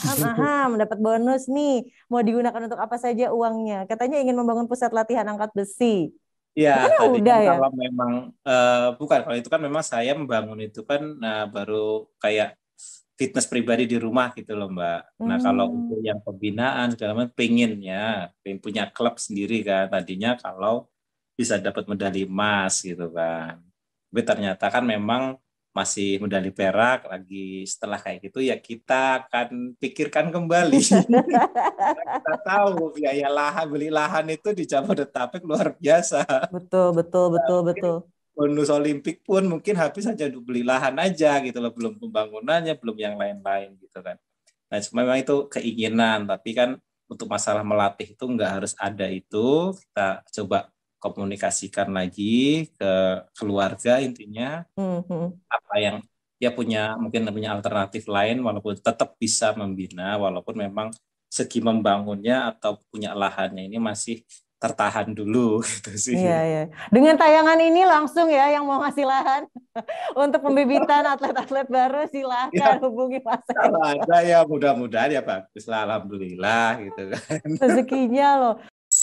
Dapat bonus nih. Mau digunakan untuk apa saja uangnya? Katanya ingin membangun pusat latihan angkat besi. Ya, Bukannya tadi udah kan ya? kalau memang bukan kalau itu kan memang saya membangun itu kan baru kayak fitness pribadi di rumah gitu loh Mbak. Nah kalau Hmm. untuk yang pembinaan segala macam pengen punya klub sendiri kan tadinya kalau bisa dapat medali emas gitu kan. Tapi ternyata kan memang masih medali perak lagi setelah kayak gitu ya kita akan pikirkan kembali. Karena kita tahu biaya lahan beli lahan itu di Jabodetabek luar biasa. Betul, betul, betul, Mungkin betul. bonus Olimpik pun mungkin habis aja untuk beli lahan aja gitu loh, belum pembangunannya, belum yang lain-lain gitu kan. Nah, memang itu keinginan, tapi kan untuk masalah melatih itu nggak harus ada itu. Kita coba komunikasikan lagi ke keluarga intinya Mhm. apa yang dia punya mungkin punya alternatif lain walaupun tetap bisa membina walaupun memang segi membangunnya atau punya lahannya ini masih tertahan dulu gitu sih. Iya, iya. Dengan tayangan ini langsung ya yang mau ngasih lahan untuk pembibitan atlet-atlet baru silakan Ya, hubungi Mas kalau Eko. ada ya mudah-mudahan ya bagus lah, alhamdulillah gitu kan. Rezekinya loh.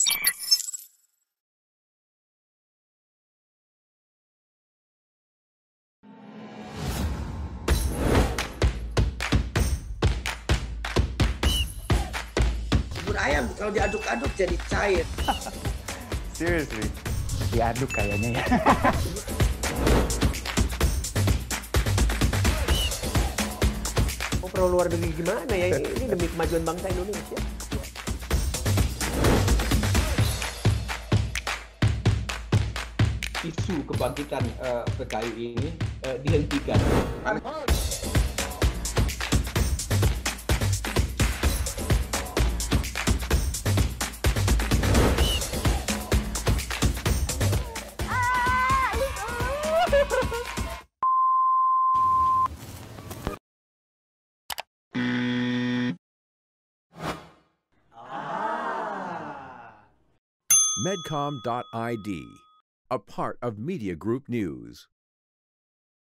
Bubur ayam kalau diaduk-aduk jadi cair. Seriously, diaduk kayaknya ya. Mau perlu luar negeri gimana ya? Ini demi kemajuan bangsa Indonesia. Isu kebangkitan PKI ini dihentikan. Medcom.id, a part of Media Group News.